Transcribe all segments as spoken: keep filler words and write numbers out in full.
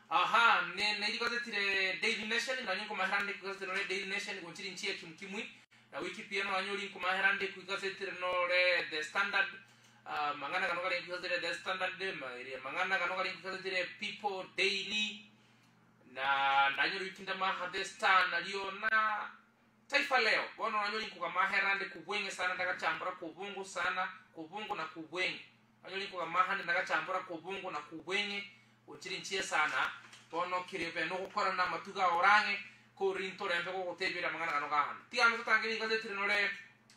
aha ne ne dikozetire Daily Nation na nyinko mahrande kuzetire Daily Nation gonchiri nchie kimkimwi na wiki pia no anyoli ko mahrande kuzetire no re The Standard uh, mangana kano kali kuzetire The Standard de mangana kano kali kuzetire People Daily na ndanyoro ikinda maha The Star na liona Taifa Leo bono anyoli ko mahrande kubwenge sana ndakachambura kubungu sana kubungu na kubwenge anyoli ko mahande ndakachambura kubungu na kubwenge uchiri nchie sana bono kirebe no gukora na matuga orange ko rinto rembe ko gutebira mangana kano gahan ti ame tutangiri gazetire nore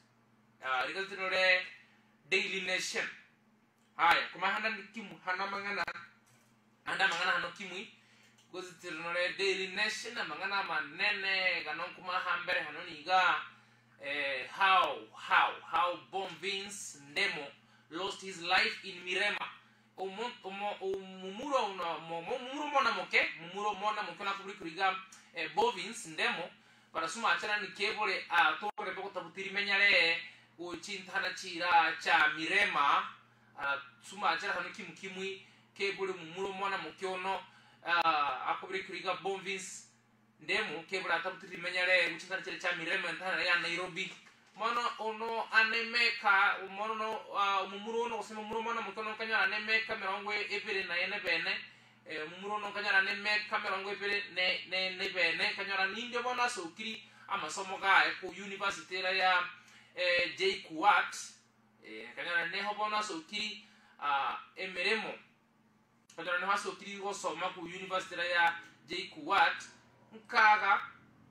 ah gazetire nore Daily Nation haya kuma handa kimu hana mangana anda mangana hano kimwi gazetire nore Daily Nation na mangana manene ganon kuma hambere hano niga eh how how how Bonvince Ndemo lost his life in Mirema Omo omo mumuro una mumuro mona moke mumuro mona moke na kubri kuriga e Bonvince Ndemo para suma achana ni kebole a tore poko tabutiri menyale o chintana chira cha Mirema a suma achana hanu kimu kimwi kebole mumuro mona moke ono a kubri kuriga Bonvince Ndemo kebole tabutiri menyale o chintana chira cha Mirema ntana ya Nairobi mono ono anemeka mono no uh, mumuro no sema mumuro mana mukono kanya anemeka merongwe epere na yene bene e mumuro no kanya anemeka merongwe epere ne ne ne bene kanya ninde bona sokiri amasomo ga e ku university ya e J Kuat e kanya ne ho bona sokiri a emeremo kanya ne ho sokiri go soma ku university ya J Kuat nkaga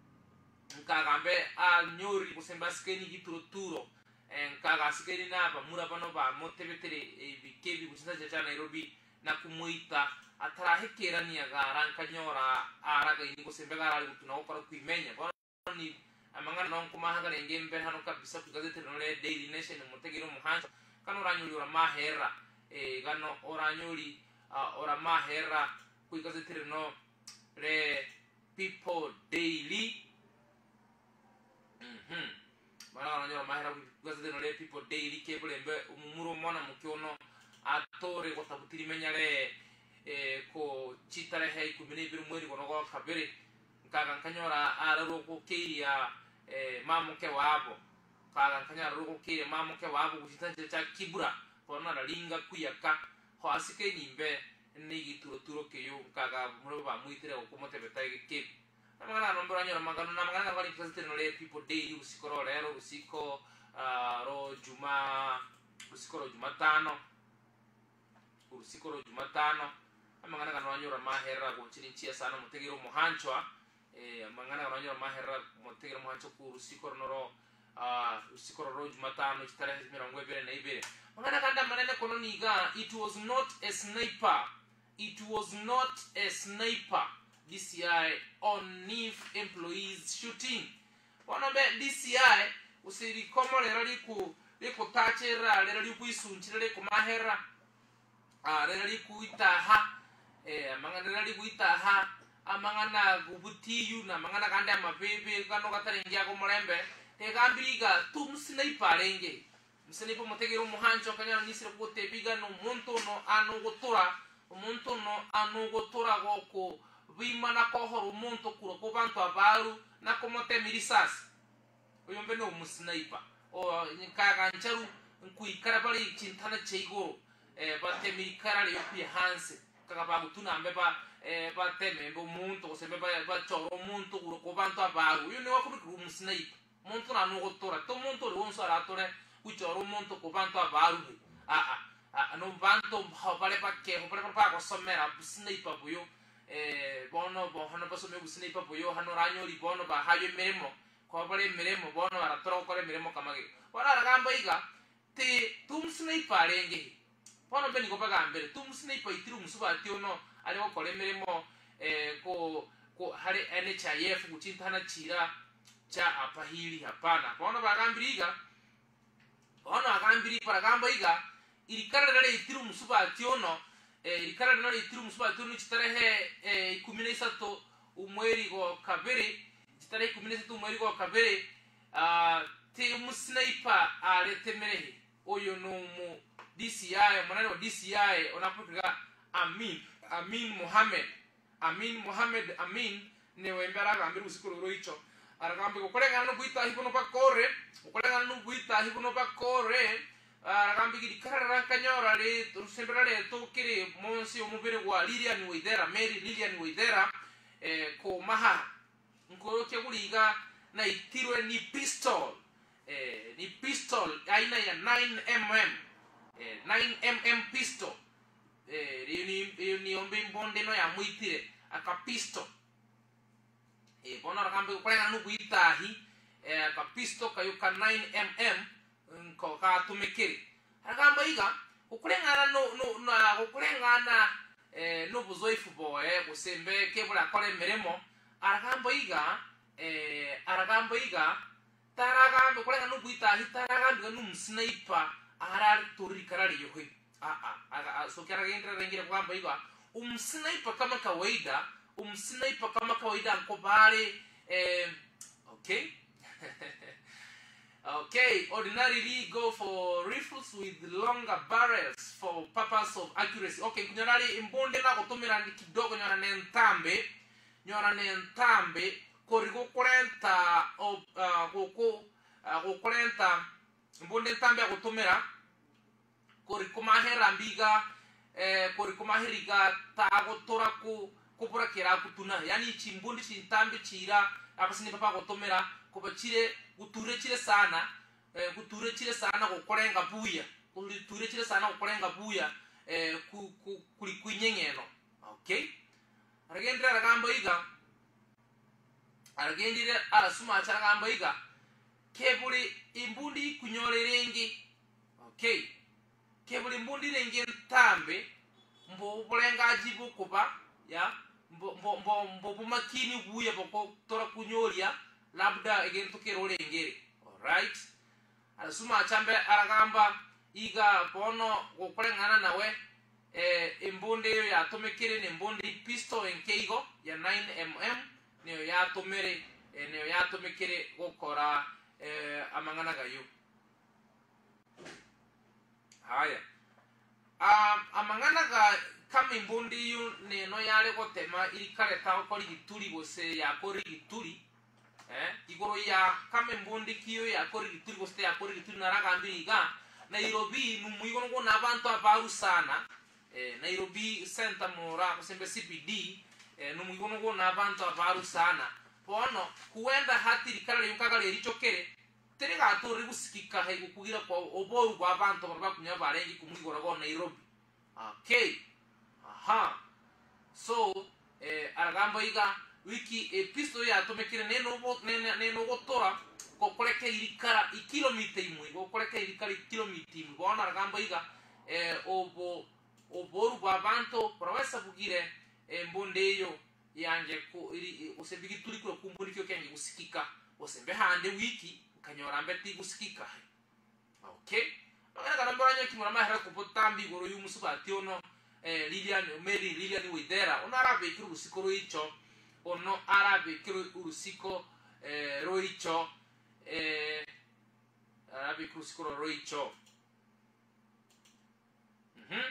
nkagambe a nyori kusemba skeni gituruturo nkaga skeni na ba mura bano ba motebetere bikebi kusinza cha Nairobi na kumuita atara hekera ni agara nkanyora araga ini kusemba gara gutuna okora kwimenya boni amangana non kumahanga ngembe hano kabisa kugazetere no Daily Nation mutegero muhanza kano ranyuri ora mahera e gano oranyuri ora mahera kugazetere no re People Daily Mhm. Bana nyo mahera kugazetero no People Daily kebule mbe umumuro mona mukyono atore ko tabutiri menyale e ko chitare hay ku mini bir mweri kono ko kabere kaga kanyora araro ko keya e mamuke wabo kaga kanyara ro ko keya mamuke wabo kuchitanje cha kibura kona na linga kuyaka ho asike nimbe nigi turo turo keyo kaga muro ba muitire ko motebeta ke amangana nombora nyora mangano na mangana ngani kugazetero no People Daily usikoro lero usiko uh, ro juma usikoro jumatano usikoro jumatano amangana ngano nyora mahera ko chirinchia sana mutegero muhanchwa eh amangana ngano nyora mahera mutegero muhancho ku usikoro noro uh, usikoro ro jumatano chitarehe mirongo ebere na ibere mangana kanda manene kono niga it was not a sniper it was not a sniper D C I on N I F employees shooting. Wana be D C I usiri komo lero liku liku tachera lero liku isunchira liku mahera ah lero liku itaha eh mangana lero liku itaha amangana gubutiyu na mangana kanda mabebe kano katarengia ko mulembe te gambiga tum sniper lenge msanipo mutegero muhancho kanya nisira ko tebiga no muntu no anu gotora umuntu no anu gotora goko vimana kohoro umuntu kuro ko bantu abaru na komote mirisasi uyombe no musniper o nkaga ncharu nkuikara bali chintana cheigo eh bate mirikara le yopi hanse kaga bagu tunambe ba eh bate membo umuntu osembe ba ba choro umuntu kuro ko bantu abaru uyo ne wakuri ku musniper umuntu na no gotora to umuntu le wonso aratore kuchoro umuntu ko bantu abaru a a no bantu bale pakke bale pa ko somera sniper buyo eh bono bono baso me sniper buyo hano ranyo li bono ba hayo meremo ko bale meremo bono aratoro ko meremo kamage wala ragamba iga te tum sniper lenge bono beni ko bagambere tum sniper itiru musuba tiono ale ko kole meremo eh ko ko hare N H I F kuchintana chira cha apahili hapana bono bagambiriga bono agambiri para gamba iga irikara dale itiru musuba tiono eh irikara dale itiru musuba tiono chitarehe eh kumi na isatu umweri go kabere chitarehe kumi na isatu umweri go kabere ah te umusniper ale temerehe oyo no mu D C I manano D C I onapuka Amin Amin Mohammed Amin Mohamed Amin ne wembera gambi usikuru roicho aragambi kukolenga no buita hibuno bakore kukolenga no buita hibuno bakore aragambi gidikarara kanyora le sembra le tokiri monsi omubere wa Lilian Waithera Mary Lilian Waithera eh ko maha ngoro kyeguliga na itirwe ni pistol eh ni pistol aina ya nine millimeter eh nine millimeter pistol eh ni ni ombe mbonde no ya muitire aka pistol e bona rakambe kukolenga no buitahi eh aka pistol kayuka nine millimeter ko ka tumekeri agamba iga kukulengana no no na kukulengana eh no buzoifu boe kusembe kebula kole meremo aragamba iga eh aragamba iga taragamba kukulengana no buita hitaragamba no sniper ara tori karali yohe a a so kera gendra rengira kwamba iga um sniper kama kawaida um sniper kama kawaida nkobare eh okay. Okay, ordinarily go for rifles with longer barrels for purpose of accuracy. Okay, kunyarali imbonde na kutumira ni kidogo nyora nentambe, nyora nentambe korigo kurenta o koko kurenta imbonde ntambe kutumira korigo mahera mbiga eh korigo maheriga tago toraku kupura kira kutuna yani chimbundi chintambe chira apasini papa kutumira kubachire guture chire sana eh guture chire sana kukolenga buya guture chire sana kukolenga buya eh ku kuli kwinyengeno okay aragendera ragamba iga aragendira arasuma charagamba iga kebuli imbundi kunyolerengi okay kebuli imbundi rengi ntambe mbo bulenga jibu kuba ya mbo mbo mbo bumakini buya boko tora kunyolia labda again tukero lengere. All right, arasuma achambe aragamba iga bono kukolengana nawe eh imbonde yo ya tomekere ne mbonde pistol enkeigo ya nine millimeter ne ya tomere ne ya tomekere gukora eh amangana gayo. Haya um amangana ga kama imbondi yo ne no yale gotema iri kare tawo kori gituri bose ya kori gituri eh igoro ya kama mbondi kiyo ya kori gituri goste ya kori gituri naragambi iga Nairobi numuigono ngo nabantu abaru sana eh Nairobi Center Mora kusembe C B D eh numuigono ngo nabantu abaru sana pono kuenda hati rikara yunkagale richokere terega tori gusikika he kugira kwa oboru kwa abantu bakunya barengi kumwigoro go Nairobi. Okay, aha, so eh aragamba iga wiki episto ya tomekire neno neno neno gotora kokoleka irikara ikilomita imwe kokoleka irikara ikilomita imwe bona aragamba iga eh obo oboru babanto provesa bugire embonde yo yanje ko iri osebigi turi ko kumburi kyo kenge gusikika osembe hande wiki kanyora mbeti gusikika. Okay, bana kana mbanya kimura mahera kupotambi goro yumusubati ono eh Lilian Mary Lilian Waithera ono arabe kiru gusikoro icho ono arabe kiru urusiko eh roicho eh arabe kiru usikoro roicho. Mhm.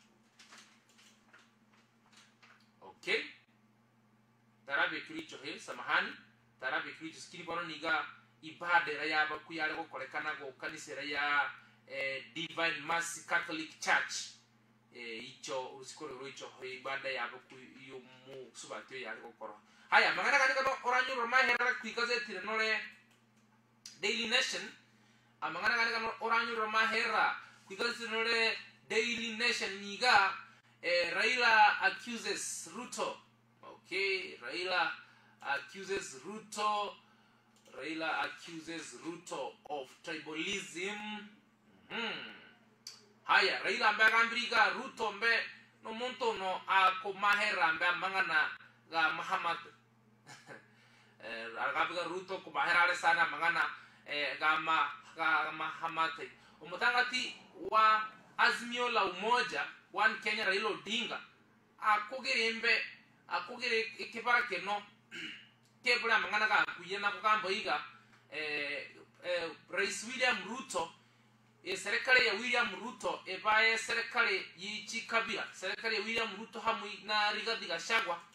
Okay, tarabe kiru icho he samahani tarabe kiru icho skini bono niga ibade raya ba kuyale ko kolekana go kanisa ya eh Divine Mercy Catholic Church eh icho usikoro roicho he ibada ya ba ku yo mu subatyo ya ko koro. Haya mangana kani kano oranyu roma hera kwikaze tirenore Daily Nation amangana kani kano oranyu roma hera kwikaze tirenore Daily Nation niga eh Raila accuses Ruto. Okay, Raila accuses Ruto Raila accuses Ruto of tribalism. Hmm. Haya Raila ambaye ambriga Ruto mbe no monto no ako mahera ambaye mangana ga Muhammad eh agabiga Ruto ko mahera sana mangana eh gama ga Muhammad umutangati wa Azimio la Umoja One Kenya Raila Odinga akogerembe akogere ikibara keno kebula mangana ga kuyena kugamba iga eh eh Rais William Ruto e serikali ya William Ruto ebaye serikali yichi Kabila serikali ya William Ruto hamwe na Rigathi Gachagua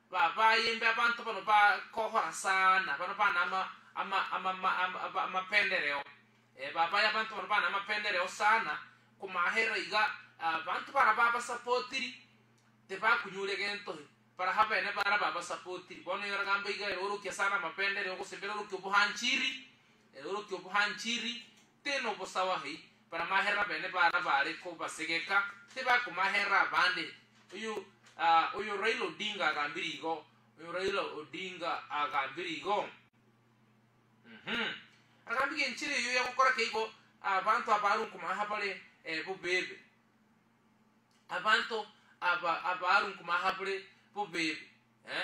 ba ba yembe abantu pano pa kohora sana pano pa ama ama ama ama ama pendereo e ba ba abantu pano pa ama pendereo sana kumahera iga abantu para baba supportiri te ba kunyule gento para hapa ene para baba supportiri bono yora gamba iga ero ke sana mapendere ko sebero ko buhanchiri ero ko buhanchiri teno bosawa hi para mahera bene para bare ko basegeka te ba kumahera bande uyu uh, uyu Raila Odinga agambirigo uyu Raila Odinga agambirigo mhm agambige nchire yo yakokora keigo abantu abaru kumaha pale eh, bo bebe abantu aba abaru kumaha pale bo bebe eh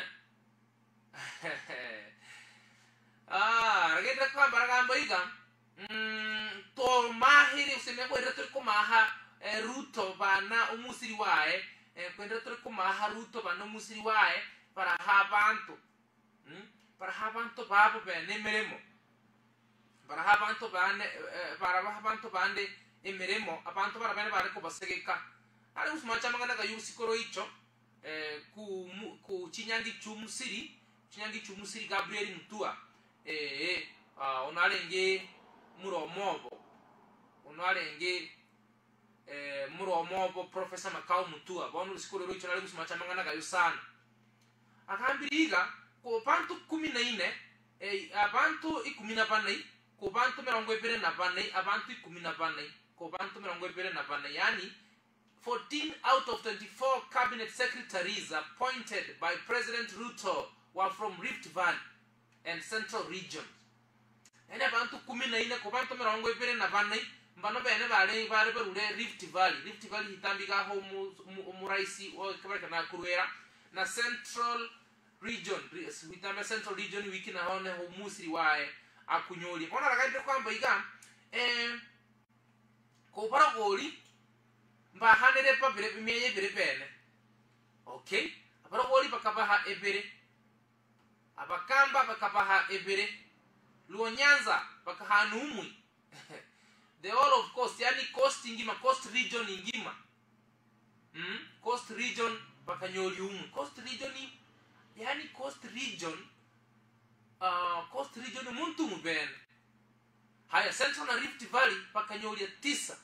ah ragenda kwa baragamba iga mm to mahiri useme ko retro kumaha eh, Ruto bana umusiri wae eh, kwenda tore kumaha Ruto bana umusiri wae para habantu hmm? para habantu babo bene meremo para habantu bane eh, para habantu bande emeremo abantu para bene bare ko basegeka ari usmacha mangana ga yusikoro icho eh, ku ku chinyangi chumusiri chinyangi chumusiri Gabriel Mutua eh eh uh, onalenge muromobo onalenge eh muromobo Professor Makau Mutua bono usikoro icho nali usmacha mangana ga yusana akambiriga ko bantu kumi na ine eh abantu ikumi na bane ko bantu mirongo ibiri na bane abantu ikumi na bane ko bantu mirongo ibiri na bane yani fourteen out of twenty-four cabinet secretaries appointed by President Ruto were from Rift Valley and Central regions. Ene abantu kumi na ine ko bantu mirongo ibiri na bane mbano bene bale bare berule Rift Valley Rift Valley hitambiga ho mu raisi o kabaka na kuruera na Central region hitambe Central region wiki na hone ho musiri wae akunyoli ona ragaide kwamba iga eh ko para goli mba hanere pa bere bimeye bere bene okay para goli bakabaha ebere abakamba bakabaha ebere luonyanza bakahanu umwi the all of coast yani coast ingima coast region ingima hmm coast region bakanyoli umwi coast region yani coast region uh, coast region muntu mubene haya Central na Rift Valley pakanyoli tisa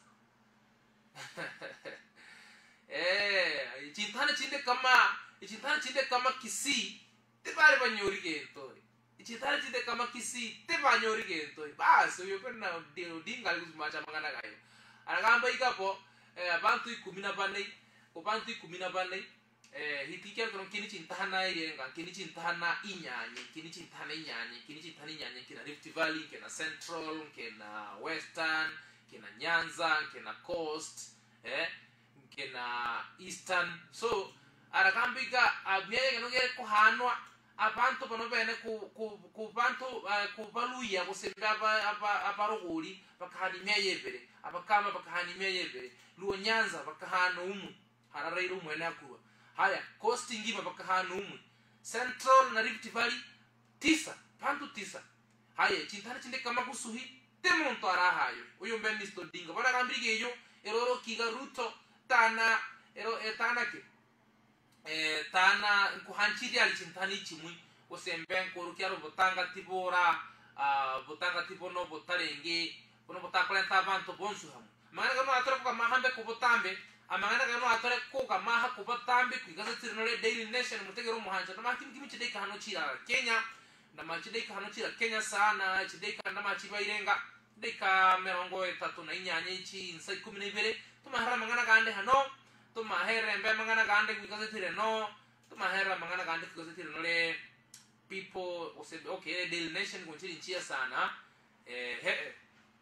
eh ichintana chinde kama ichintana chinde kama Kisii te bale banyori gento ichintana chinde kama Kisii te banyori gento basi uyo pena Odinga likumacha mangana gayo aragamba igapo eh, abantu ikumi na bane ko bantu ikumi na bane eh hitikia kono kini chintana irenga kini chintana inyanye kini chintana inyanye kini chintana inyanye kina Rift Valley kina Central kina Western kina Nyanza kina Coast eh kina Eastern so arakambiga abyeye no gere ko hanwa abantu bano bene ku ku ku bantu uh, ku baluya kusemba aba abarogoli bakahanimya yebere abakama bakahanimya yebere luo Nyanza bakahana umu hararairo mwene akuwa haya Coast ngima bakahana umu Central na Rift Valley tisa pantu tisa haya chintana chinde kama kusuhi temonto arahayo uyo mbeni stodinga bana kambirige yo eroro kiga Ruto tana ero etana ke eh tana kuhanchiri ali chintani chimui osemben korukiaro botanga tibora uh, botanga tibono botarenge bono botakwenta abantu bonsu hamu mangana kano atore ko mahambe ko botambe amangana kano atore ko ka maha ko botambe kwigaza tirinole Daily Nation mutegero muhanja na makimi kimi chideka hano chira Kenya na machideka hano chira Kenya sana chideka na machiba irenga deka mirongo itatu na inyanye ichi insai kumi na ibere tumahera mangana gande hano tumahera mbe mangana gande kwigaza tireno tumahera mangana gande kwigaza tirinole people osebe okay Daily Nation kunchiri nchia sana eh he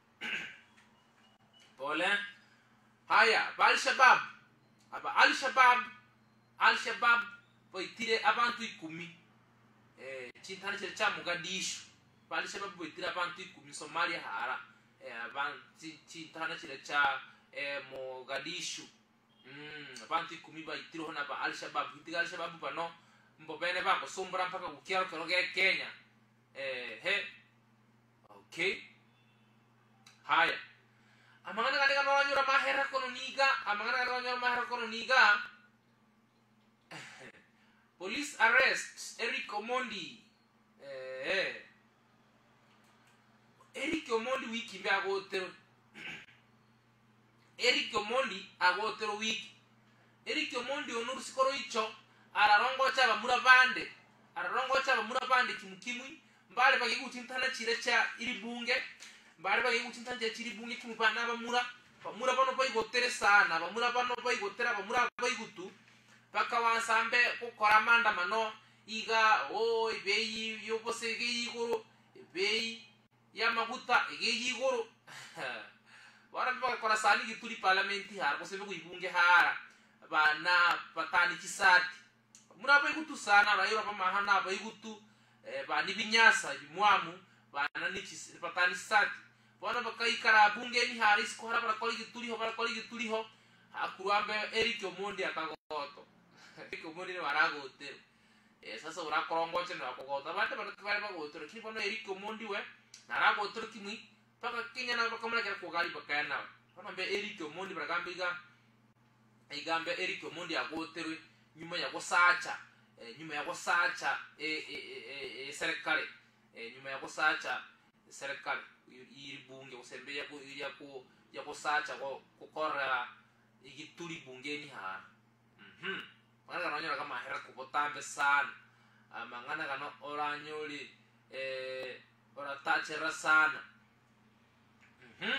pole haya Al Shabab aba Al Shabab Al Shabab boitire abantu ikumi eh chintana cha Mogadishu Al Shabab boitire abantu ikumi Somalia hara eh abantu chintana cha eh Mogadishu mm abantu ikumi baitire hona ba Al Shabab boitire Al Shabab bano mbobene bako sombra mpaka ukiaro keroge Kenya eh he okay haya amangana kane kano wanyura mahera kono niga amangana kano wanyura mahera kono niga Police arrest Eric Omondi. Eh. Eric Omondi wiki mbe agotero. Eric Omondi agotero wiki. Eric Omondi onuru sikoro icho ararongo cha bamura bande. Ararongo cha bamura bande kimukimwi mbale bagigutintana chire cha iri bunge. Mbale bagigutintana chiri bunge kimupana bamura. Bamura bano bayigotere sana, bamura bano bayigotera bamura bayigutu. Paka wansambe kukora manda mano iga o ibeyi yobose igigoro ibeyi ya maguta igigoro wara baka kora sani gituri parlamenti har ko sebe kuibunge hara bana patani kisati mura bayigutu sana rayura pa mahana bayigutu eh, bani binyasa bimwamu bana ni patani sati bana baka ikara bunge ni haris ko hara bara koli gituri ho bara koli gituri ho akurambe Eric Omondi akagoto Eric Omondi ne warago otero eh sasa ura korongoche ne wakogota bande bana kare bago otero kini bano Eric Omondi we narago otero kimi paka kinya na baka mala ko gari baka na bana be Eric Omondi bara gambiga igambe Eric Omondi agotero nyuma ya gosacha eh, nyuma ya gosacha eh eh eh serikali eh nyuma ya gosacha serikali iri bunge usembe ya ko ya ko ya gosacha ko kokora igituri bungeni ha mhm mangana kanyo kama hera kubotambe sana mangana kano oranyoli eh ora tachera sana mhm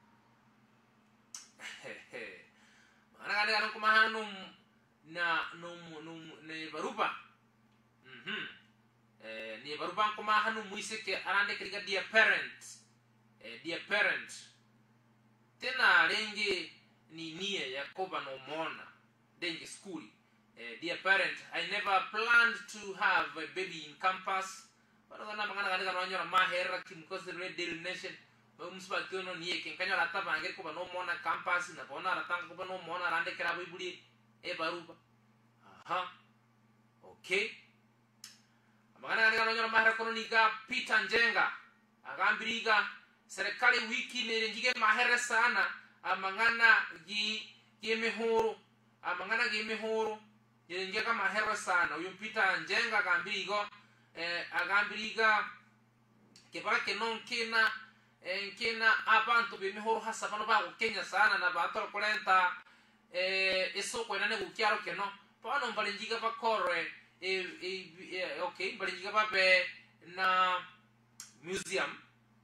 mangana kano kuma hanum na num num ne baruba mhm eh ni baruba kuma hanum muiseke arande kriga dear parents eh dear parents tena rengi ni nia Yakoba no mona denge school eh, dear parent, I never planned to have a baby in campus pero kana mangana kana kana nyora mahera kim consider Daily Nation umsba kiono nie ken kanyo rata bangere ko no mona campus na bona rata ko no mona rande kera bibuli e baruba aha okay mangana kana kana nyora mahera kono niga Peter Njenga agambiriga serikali wiki ne njige mahera sana amangana gi yemehoro amangana gi mehoro yenje kama hero sana uyu Peter Njenga agambirigo eh agambiriga kebara kenon kena eh kena abantu be mehoro hasa bano ba Kenya sana na bato kolenta eh esoko nane gukyaro keno pano mbalinjiga bakore eh, eh okay mbalinjiga babe na museum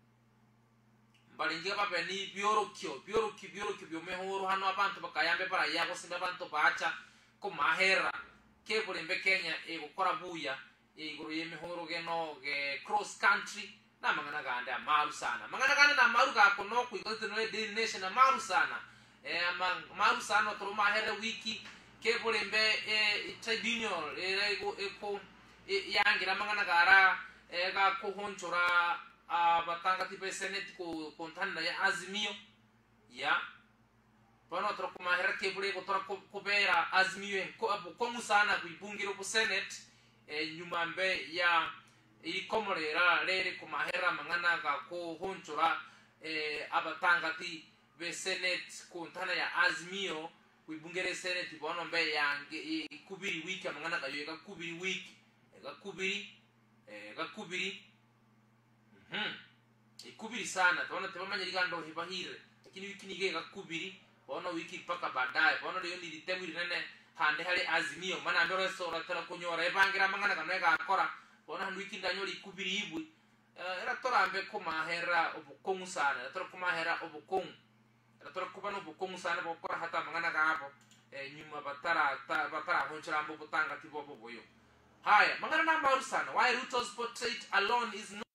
balinjiga babe ni biorokyo biorokyo biorokyo biomehoro hano abantu bakayambe para yago simba abantu bacha ko mahera ke bulembe Kenya e gukora buya e guru yemehoro geno ge cross country na mangana gande amaru sana mangana gande na amaru ga kono ku ikote no Daily Nation amaru sana e amaru sana to mahera wiki ke bulembe e tribunal e go e ko yangira mangana gara e ga ko honchora a batanga tipe senate ko kontanda ya azimio ya pano tro ko mahera ke bure ko tro ko bera azimio ko abu ko musana ku ibungiro ko senate e nyumambe ya ili komorera lere ko mahera mangana ga ko honchora e abatanga ti be senate kontanda ya azimio ku ibungire senate bono mbe ya kubiri wiki mangana ga yo ga kubiri wiki ga kubiri e ga kubiri Hmm. Ikubiri sana tuona tebamanya ligando hibahire lakini wiki nige gakubiri bona wiki paka baadaye bona leo ni litemwiri nene hande hali azimio mana mbero sora tera kunyora ebangira mangana kana ga akora bona wiki ndanyo likubiri ibwi era tora ambe ko mahera obukongu sana era tora ko mahera obukongu era tora ko bano obukongu sana bokora hata mangana ga hapo e nyuma batara batara honchera mbo butanga tibo boyo haya mangana na maru sana why Ruto's portrait alone is not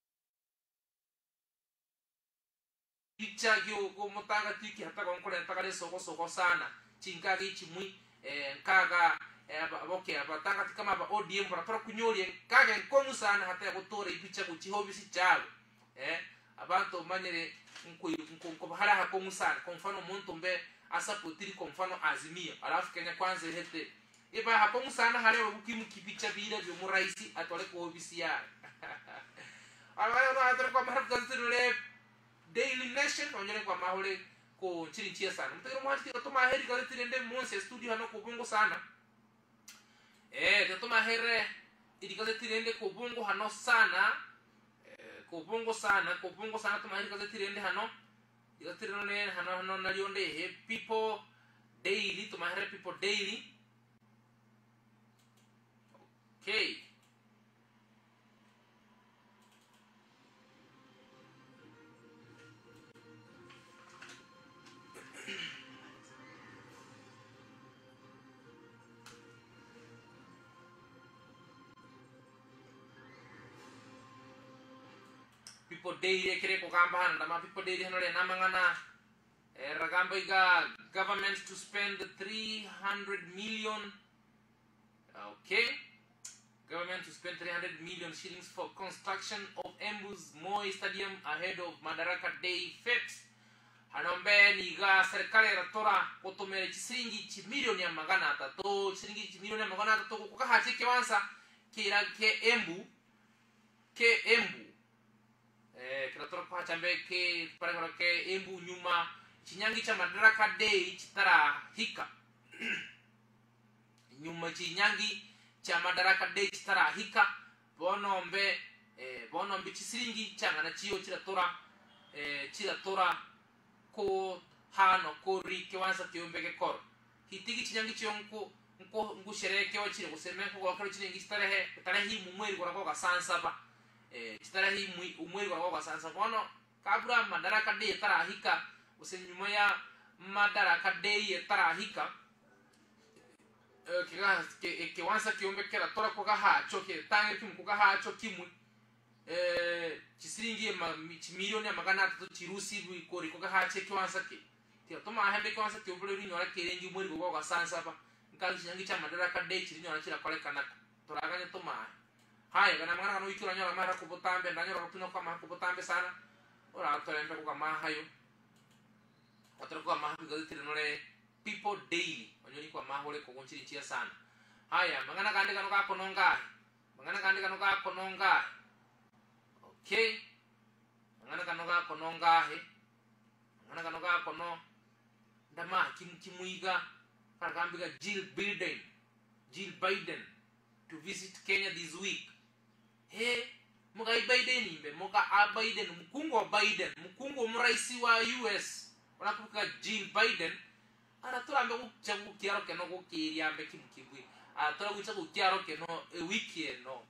picha gyo go motanga tiki hata kwa nkole nataka le soko soko sana chinkaga ichimui eh nkaga eh okay abatanga kama ba O D M para kunyori kaga nkomu sana hata gutore ipicha ku chihobisi cyabo eh abantu manyere nko nko bahala hakomu sana kwa mfano muntu mbe asapotiri kwa mfano azimio alafu Kenya kwanza hete iba hakomu sana hale ukimu kipicha bila byo muraisi atole ko obisi ya ala ala kwa mara kanzire Daily Nation onyere kwa mahole ko chiri chia sana mutero mwati to maheri kale tirende monse studio hano ko bongo sana eh tetuma here idikaze tirende ko bongo hano sana eh, ko bongo sana ko bongo sana tuma idikaze tirende hano idikaze tirende hano hano nalionde he people daily tuma here people daily. Okay, people daily kire ko gamba hana dama people daily hano le namangana eh, ragamba iga government to spend three hundred million. Okay, government to spend three hundred million shillings for construction of Embu's Moi Stadium ahead of Madaraka Day fete. Hanombe ni ga serikali ratora kotomere chisingi chi milioni ya magana atatu chisingi chi milioni ya magana atatu kuka hache kiwansa kira ke Embu ke Embu eh kiratora kwa chambe ke para ke Embu nyuma chinyangi cha Madaraka Day chitara hika nyuma chinyangi cha Madaraka Day chitara hika bonombe eh bonombe chisiringi changana chiyo chiratora eh chiratora ko hano ko rike wansa kiumbe ke kor hitigi chinyangi chionko nko ngushereke wa chire kuseme ko wakari chinyangi starehe tarehi mumweri kwa kwa sansa ba eh starehi umweri kwa kwa sansa bono kabura Madaraka Day tara hika usenyuma ya Madaraka Day tara hika kika ke ke wansa kiumbe kera tora ko ga ha choke tange kim ko ga ha choke mu eh chisiringi ma milioni ya magana atatu chirusi bu ikori ko ga ha che kiwansa ke ti to ma hembe kiwansa ke ubule ri nyora kerengi muri ko ga sansa ba nka chinyangi cha Madaraka Day chiri nyora chira kole kana tora ganye to ma haya kana mangana no ikura nyora mara ko botambe ndanyora ko pino kama ko botambe sana ora to rembe ko kama hayo otro ko ma ko ga tirinore people daily onyoni kwa mahole ko gonchiri chia sana. Haya mangana kande kanu ka kononga mangana kande kanu ka kononga. Okay, mangana kanu ka kononga he mangana kanu ka kono ndama kim kimuiga kargambiga Jill Biden Jill Biden to visit Kenya this week. He muga Biden imbe muga a Biden mkungo Biden mkungo mraisi wa U S wanakuka Jill Biden ara turambe kuchagu kiaro keno ko kiriambe kimkibwi ara tura kuchagu kiaro keno e wiki eno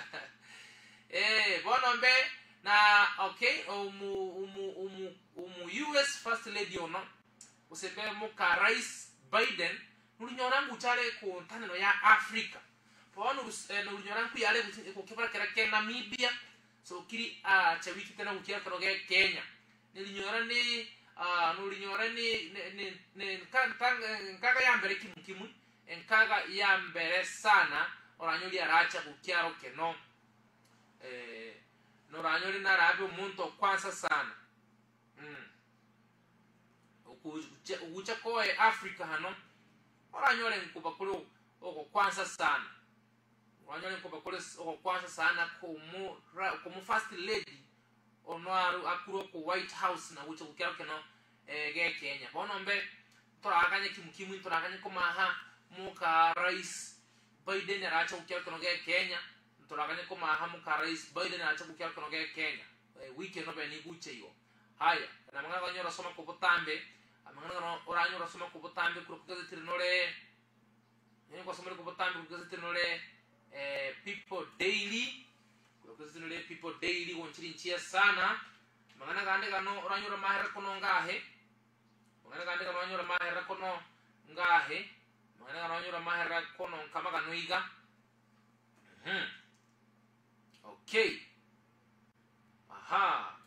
eh bonombe na okay umu umu umu umu U S first lady ono usepe mo ka rais Biden nulinyorangu chale ko taneno ya Africa pono nulinyorangu yale ko kipara kera ke Namibia so kiri a cha wiki tena kukiaro keno ke Kenya nilinyorani ah nulinyora ni ni ni kantanga nkaga yambere kimukimu nkaga yambere sana oranyoli aracha kukiaro keno eh noranyoli narabe umuntu kwanza sana mm ukucha ko e Africa hano oranyole nkuba kulo oko kwanza sana oranyole nkuba kulo oko kwanza sana komu komu first lady onoaru akuro ko White House na wucho kukero keno eh ge Kenya bonombe torakanye kimukimu torakanye ko maha muka rais Biden aracha kukero keno ge Kenya torakanye ko maha muka rais Biden aracha kukero keno ge Kenya eh, weekend no beni guche yo. Haya na mangana kanyora soma ko botambe amangana no oranyo rasoma ko botambe kuro kugaze tirinole ni ko somere ko botambe kugaze tirinole eh people daily kuzinule people daily wonchiri nchia sana mangana gande gano oranyura mahera kono ngahe mangana gande gano oranyura mahera kono ngahe mangana gano oranyura mahera kono kama gano iga hmm okay aha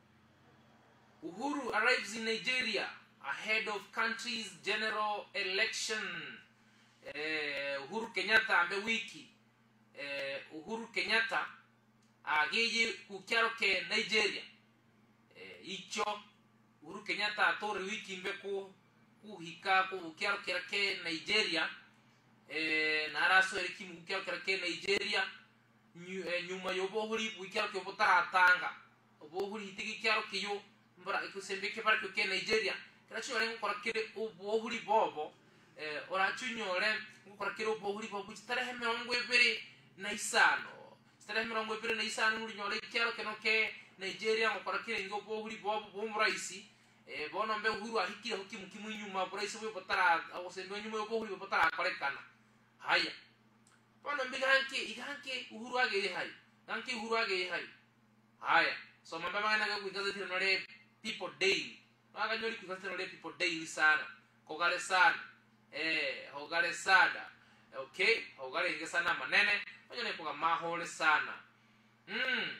Uhuru arrives in Nigeria ahead of country's general election. eh Uhuru Kenyatta ambe wiki eh Uhuru Kenyatta ageye kukiaro ke Nigeria eh icho Uhuru Kenyatta atore wiki mbe ku kuhika ku kukiaro ke ke Nigeria eh naraso eriki kukiaro ke ke Nigeria nyuma yobohuri kukiaro ke botaratanga obohuri hitiki kiaro ke yo mbara ikusembe ke para ke Nigeria kira chore ngora kire obohuri bobo eh ora chunyore ngukora kiro bohuri bobu starehe mirongo ibiri na isano starehe mirongo ibiri na isano muri nyole kyaro kenoke Nigeria ngukora kire ngo bohuri bobu bomuraisi e bono mbe uhuru ahikira hukimu kimu nyuma buraisi bwe botara awosendo nyuma yo bohuri botara akorekana haya bono mbe ganke iganke uhuru age hai ganke uhuru age hai haya so mamba bana ga kuikaza tino nole people daily aga nyori kuikaza tino nole people daily sana kogale sana eh hogale sana okay hogale inge sana manene onyone poka mahole sana mm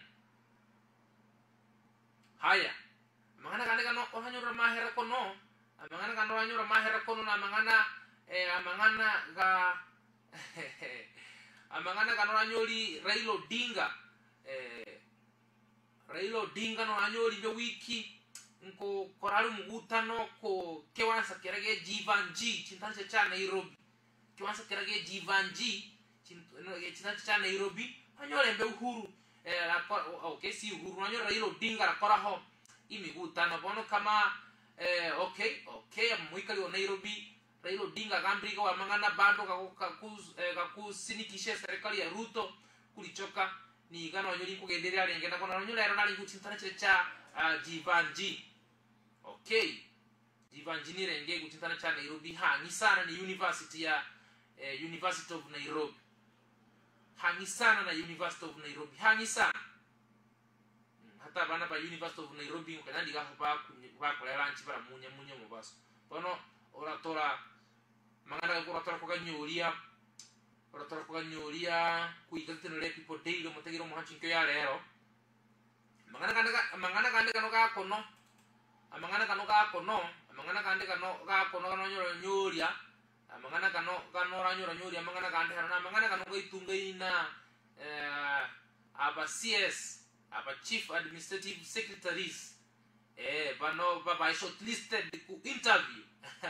haya mangana kane kano ohanyura mahera kono mangana kano ohanyura mahera kono na mangana eh mangana ga amangana kano anyori Raila Odinga eh Raila Odinga no anyori be wiki nko koraru mugutano ko kewansa kerage Jivanji chintanche cha Nairobi kewansa kerage Jivanji chintanche cha Nairobi anyore mbe uhuru eh okay si uhuru anyore Raila Odinga rakora ho imigutano bono kama eh okay okay muikali wa Nairobi Raila Odinga gambriga wa mangana bando kakuz kakusinikishe serikali ya Ruto kulichoka ni gano nyori kugendelea lengena kona nyora era nali gutintanche cha Jivanji okay Jivanji ni renge gutintana cha Nairobi hangi sana ni university ya eh, University of Nairobi hangi sana na University of Nairobi hangi sana hmm, hata bana ba University of Nairobi kanandi ga hapa ba kola lanchi bara munya munya mubaso bono oratora mangana ko oratora ko ganyoria oratora ko ganyoria kuigatino le people daily mutegiro muhanchinko ya lero mangana kanda mangana kanda kano ka kono amangana kano ka kono amangana kanda kano ka kono kano nyoro nyoria amangana kano kano ranyoro nyoria amangana kanda harana amangana kano gaitunga ina eh aba C S aba chief administrative secretaries eh bano baba shortlisted ku interview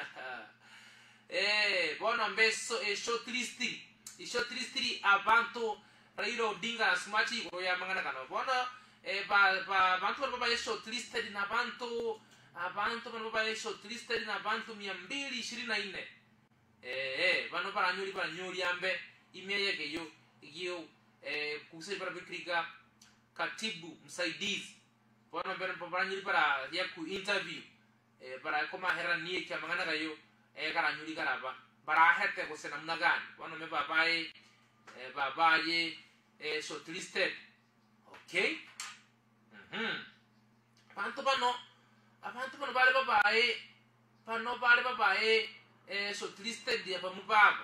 eh bono mbeso e shortlisting i shortlisting abantu Raila Odinga asmachi ko ya mangana kano bono eh ba ba bantu baba shortlisted na bantu abantu baba shortlisted na bantu mia mbili ishirini na nne eh eh bano para nyuri para nyuri ambe imeye ke yo yo eh kuse para bikriga katibu msaidizi bono mbere para nyuri para ya ku interview eh para koma hera nie kya mangana kayo eh kara nyuri karaba para hete ko sena mnagani bono me baba eh baba ye eh shortlisted okay mhm panto bano abantu bano bale baba eh pano bale baba eh eh shortlisted ya bamubabo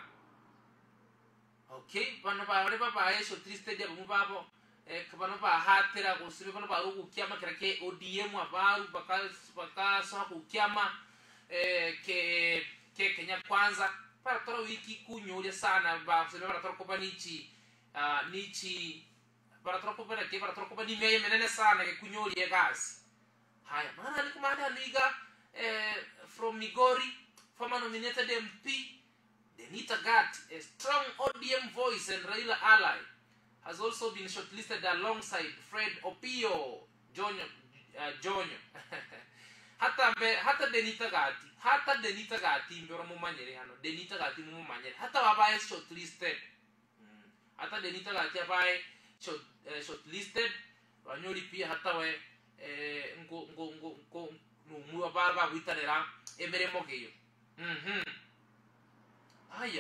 okay pano bale baba eh shortlisted ya bamubabo eh kabano ba hatera ko sibe bano ba ruku kiama kirake O D M abaru baka baka so ku kiama eh ke ke Kenya kwanza para toro wiki kunyolia sana ba sibe para toro ko banichi ah nichi para toro ko bana ke para toro ko bani meye menene sana ke kunyolia gas haya maana ni kumanda liga eh from Migori former nominated M P Denita Gat, a strong O D M voice and Raila ally, has also been shortlisted alongside Fred Opio Jonyo uh, Jonyo hata be, hata Denita Gati hata Denita Gati mbero mumanyere hano Denita Gati mumanyere hata wabaye shortlisted mm. hata Denita Gati wabaye short, uh, shortlisted wanyori pia hata we eh ngo ngo ngo ngo numu barba witanera emere mogeyo mhm haya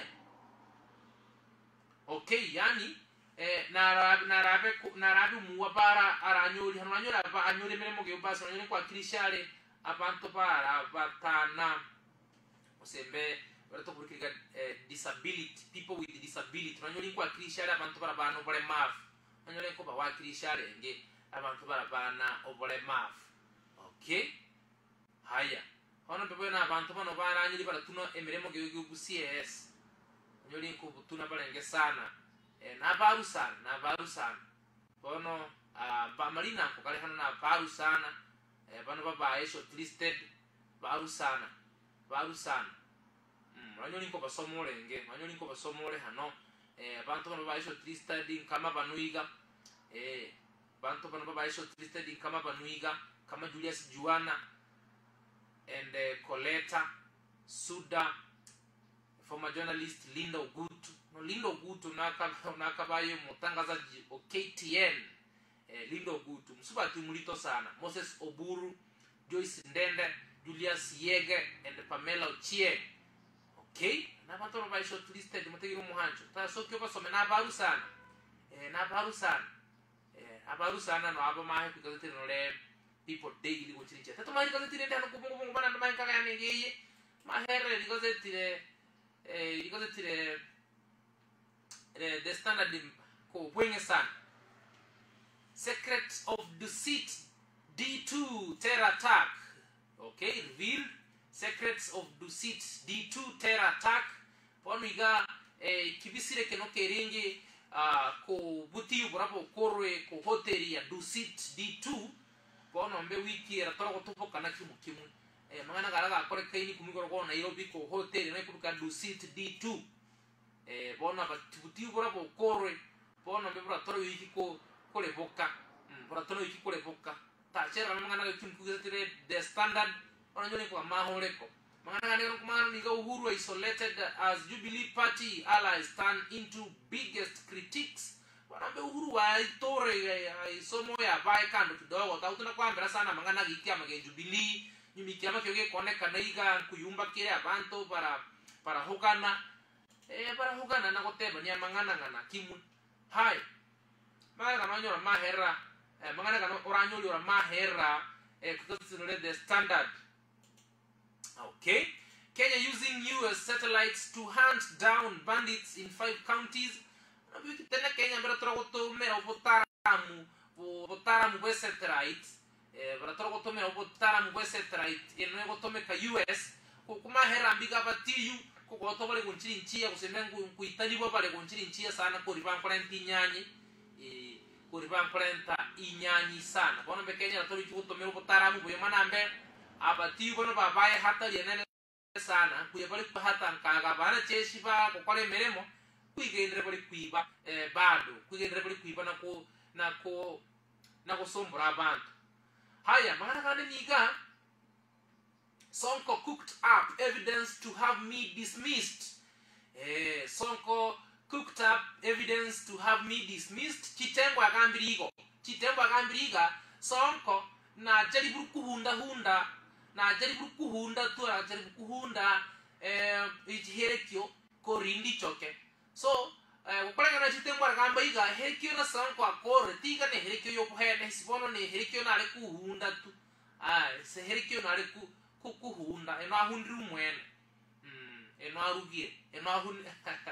okay yani eh narabe narabe narabe muwa bara aranyori hano anyora ba anyori mere mogeyo basa anyori kwa kirishale abantu para batana usembe barato kurikira eh, disability people with disability anyori kwa kirishale abantu para bano bare maf anyori ko ba wa kirishale nge abantu barabana obolemavu okay haya hono bebe na abantu bano baranyiri baratuno emiremo gihugu ku C S nyori ko butuna barenge sana e na baru sana na baru sana bono ba marina ko kale hano na baru sana e bano baba e shortlisted baru sana baru sana mm nyori ko basomole nge nyori ko basomole hano e abantu bano baba e shortlisted kama banuiga e bantu bano baba shortlisted in kama banuiga kama Julius Juana and uh, Coleta Suda former journalist Linda Ogutu no Linda Ogutu nakabayo mutangazaji o K T N eh, Linda Ogutu msubati mulito sana Moses Oburu, Joyce Ndende, Julius Yege and Pamela Ochieng. Okay, na batoro ba shortlisted mutegi muhancho ta sokyo basome na baru sana eh na baru sana eh abaru sana no aba mahe because tino le people daily go chiricha tato mahe because tino ndano kubungu bungu bana mahe kaka yani ngeye mahere because tire eh because tire eh the standard ko bwenge sana. Secrets of Deceit D two terror attack. Okay, revealed. Secrets of Deceit D two terror attack. Pono iga eh, kibisire keno keringi uh, ko buti burapo korwe ko hoteli ya Deceit D two. Pono mbe wiki ya toro kutupo kana kimu kimu. Eh, mangana garaga kore kaini kumigoro kwa Nairobi ko hoteli na ikutuka Deceit D two. Eh, pono buti burapo korwe. Pono mbe bura toro wiki ko kole boka. Mm, bura toro wiki kole boka. Ta chera mangana kimu kugezatire the standard. Wanajoni kwa mahoreko mangana ngani kumana niga Uhuru isolated as Jubilee Party allies turn into biggest critics. Wanambe Uhuru wa itore isomo ya bai kando kidogo tautuna kwambira sana mangana gikia mage Jubilee nyumikiama kyoge koneka naiga kuyumba kire abantu para para hokana eh para hokana na koteba ni mangana ngana kimu hai mangana kanonyora mahera eh mangana kana oranyoli ora mahera eh kutosinole the standard. Okay, Kenya using U S satellites to hunt down bandits in five counties. Tena Kenya mbera trogoto mera ubotaramu ubotaramu we satellite eh mbera trogoto mera ubotaramu we satellite eno goto meka U S kuma hera mbiga batiyu ko goto bale kunchiri nchia kusemengu kuitani bo bale kunchiri nchia sana ko riban kwenti nyanyi eh ko riban kwenta inyanyi sana bono be Kenya to bikuto mera ubotaramu bo manambe abati bono babaye hata yenene sana kuye bali hata nkaga bana cheshi ba ko kole meremo kuigendere bali kuiba eh bado kuigendere bali kuiba na ko na ko na ko sombra abantu haya maana kana niga Sonko cooked up evidence to have me dismissed. eh Sonko cooked up evidence to have me dismissed. Chitengo agambirigo chitengo agambiriga Sonko na jaribu kuhunda hunda na jaribu kuhunda tu na jaribu kuhunda eh iherekyo ko rindi choke so eh ukora na chitengo agamba iga herekyo na Sonko akore tiga ne herekyo yo pohene sibono ne herekyo na ale kuhunda tu ah se herekyo na ale ku kuhunda eno ahundru mwene mm eno arugie eno ahun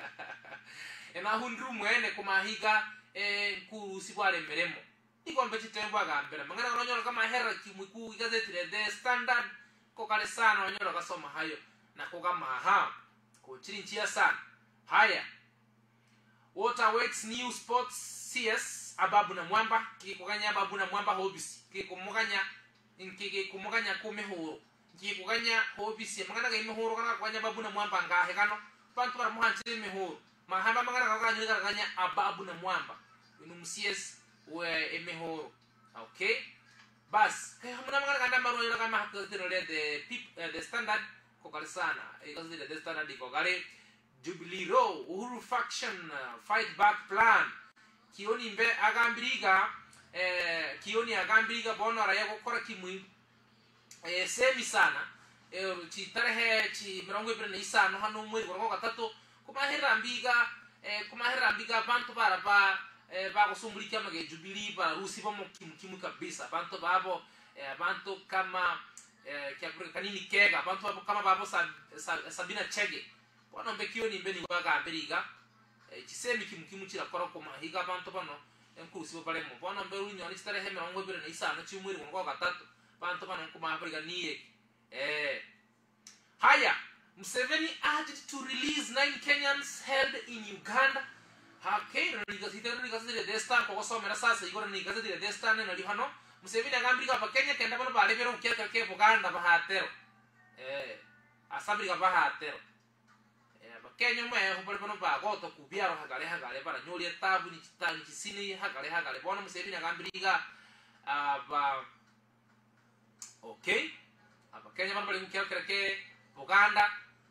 eno ahundru mwene kumahiga eh kurusi bwale meremo iko mbechi tembo agambera mangana kanonyora kama hera kimuku igazeti the standard ko kale sana onyora kasoma hayo na ko kama ha ko chirinchia sana haya what awaits new sports C S Ababu na Mwamba kikuganya Ababu na Mwamba hobbies kikumuganya inkike kumuganya kumehoro kikuganya hobbies mangana ga imehoro kana kuganya Ababu na Mwamba ngahe kano bantu bara muhanchire imehoro mahamba mangana kaganya kaganya Ababu na Mwamba inu C S we emehoro. Okay, bas kaya hamuna mangana kanda maro yora kama hakatino le the pip uh, the standard ko kale sana ikazi the standard ko kale Jubilee Row Uhuru faction uh, fight back plan kioni mbe agambiriga eh kioni agambiriga bono ara yako kora kimwi eh semi sana eh chi tarehe chi mirongo ibiri na isano hano mwezi kwa gatatu kuma herambiga eh kuma herambiga bantu bara ba eh bako sumulika mage Jubilee ba rusi bomo kimkimu kabisa bantu babo eh bantu kama eh kia kanini kega bantu babo kama babo sab, sab, Sabina Chege bono mbekio ni mbeni waga ambiriga eh chisemi kimkimu chira kora koma higa bantu bano enkurusi bo balemo bono mberu nyoni stare heme ongo bire na isa no chimwiri ngo gatatu bantu bano kuma ambiriga niye eh haya Museveni urged to release nine Kenyans held in Uganda. Okay, ni gazeti ni gazeti de Star ko somera sasa igora ni gazeti de Star ne nali hano Museveni agambirika pa Kenya kenda bano bale bero ukeka ke Buganda bahatero eh asabirika bahatero eh ba Kenya mwe ho bale bano ba goto kubiaro hagale hagale bara nyoli tabu ni kitani kisini hagale hagale bono Museveni agambirika aba okay aba Kenya bano bale ukeka ke Buganda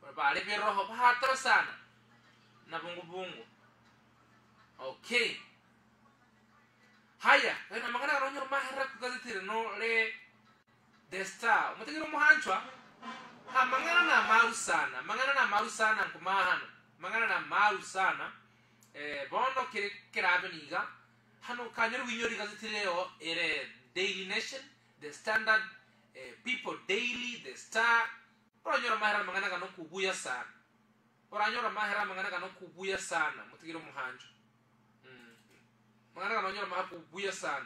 bale be roho bahatro sana na bungu bungu. Okay, haya na mangana ronyo mahera ku gazeti no le The Star mutegero muhanchwa ha mangana na maru sana mangana na maru sana kumahano mangana na maru sana eh bono kire kirabeniga hano kanyeru winyori gazeti leo ere Daily Nation, The Standard, eh, People Daily, The Star. Oranyora mahera mangana kano kubuya sana. Oranyora mahera mangana kano kubuya sana. Mutigiro muhanjo. Mm. Mangana kano nyora mahera kubuya sana.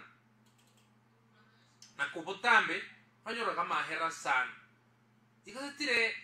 Na kubotambe oranyora kama mahera sana. Ikazetire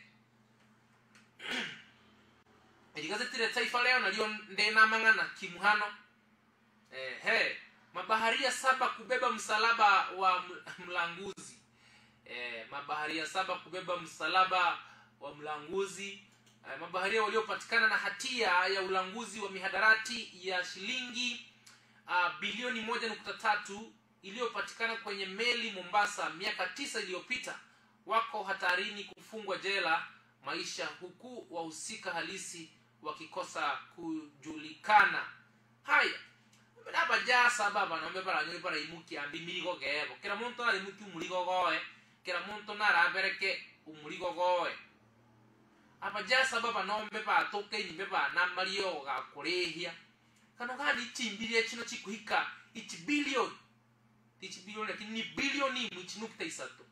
Ikazetire Taifa Leo nalio ndena mangana kimuhano. Eh he mabaharia saba kubeba msalaba wa mlanguzi. Eh, mabaharia saba kubeba msalaba wa mlanguzi. Eh, mabaharia waliopatikana na hatia ya ulanguzi wa mihadarati ya shilingi uh, bilioni moja nukta tatu iliyopatikana kwenye meli Mombasa miaka tisa iliyopita wako hatarini kufungwa jela maisha, huku wahusika halisi wakikosa kujulikana. Haya Baba ja sababa no me para nyori para imuki ambi miligo gebo. Kera monto na imuki umuligo goe. Kera monto na rabereke umuligo goe. Apa ja sababa no me pa toke ni me pa na mario ga kurehia. Kano ga ni chimbiri chino chikuhika one billion. one billion lakini ni bilioni mchinukta isato.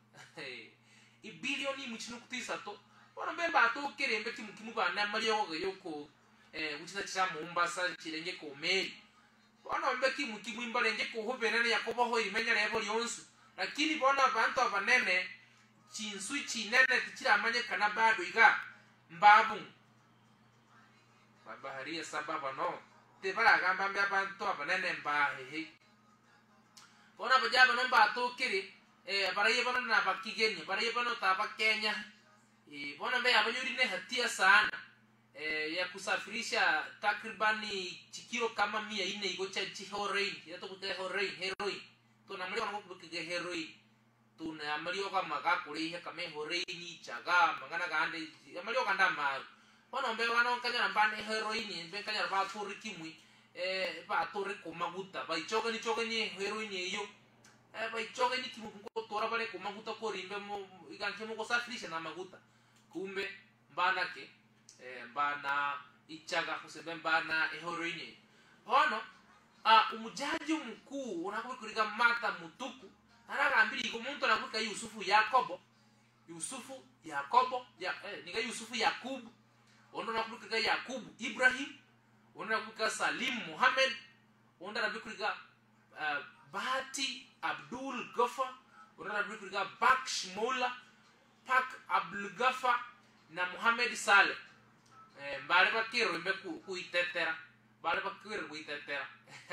I bilioni mchinukta isato. Wana me ba toke rembe kimukimu ba na mario ga yoko eh uchita cha Mombasa chirenge ko meli. Bona mbeki mukimu imbalenge ko hobenene yakobo ho imenya lebo lyonsu lakini bona abantu abanene chinsu chinene tikira amanye kana bado iga mbabu babaharia sababa no te bara gamba mbe abantu abanene mbahe bona bajaba no mbato kiri eh baraye bana na bakigeni baraye bana taba Kenya eh bona mbe abanyuri ne hatia sana eh ya kusafirisha takribani chikiro kama mia ine igocha heroin ya to kuke heroin heroin to na mlio ngo kuke heroin to na mlio kama ga kuri kama heroin chaga mangana gande ya mlio kanda ma wana mbe wana kanya mbane heroin mbe kanya ba turi kimwi eh ba turi ko maguta ba ichoga ni choga ni heroin hiyo eh ba ichoga ni kimu ko tora bale ko maguta ko rimbe mo iganke mo kusafirisha na maguta kumbe mbana ke eh bana ichaga kusema bana heroini hono a umujaji mkuu unakuwa Martha Mutuku anagambira iko muntu nakuka Yusufu Yakobo Yusufu Yakobo ya eh, nika Yusufu Yakubu ono nakuka Yakubu Ibrahim ono nakuka Salim Muhammad ono nakuka uh, Bahati Abdul Ghaffar ono nakuka Baksh Mola Pak Abdul Ghaffar na Muhammad Saleh. Eh, bale bakiro imbe ku itetera bale bakiro ku itetera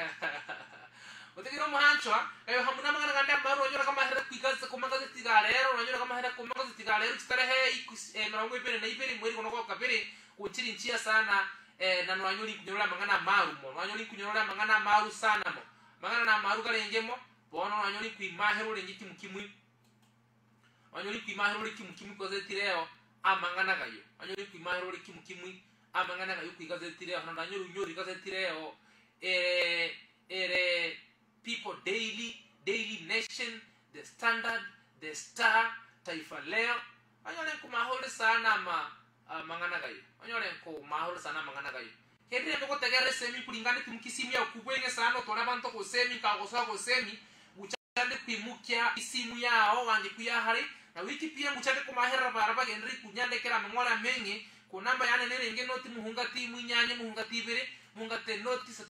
otegiro muhanchwa eh hamuna mangana ganda baro nyora kama hera kuikaza kumanga zigalero nyora kama hera kumanga zigalero chitarehe eh marango ipere na ipere mweri konoko kapere kuchiri nchia sana eh na nwanyori kunyora mangana maru mo nwanyori kunyora mangana maru sana mo mangana na maru kale ngemo bono nwanyori kuimahero lengiti mukimwi nwanyori kuimahero lengiti mukimwi kozetireo amangana gayo anyori kwimahero ri kimukimwi amangana gayo kwigazetire hano nanyori nyori gazetire eh ere People Daily, Daily Nation, The Standard, The Star, Taifa Leo anyore ko mahoro sana ma mangana gayo anyore ko mahoro sana mangana gayo hedre ko tegere semi kulingana kimkisimia kubwenge sana tola bantu ko semi ka gosa ko semi buchande kwimukia isimu yao wanje kuyahari na wiki pia muchake ko mahera baraba genri kunyande kera mangora mengi ko namba yane nene nge noti muhungati munyanye muhungati bere muhungate noti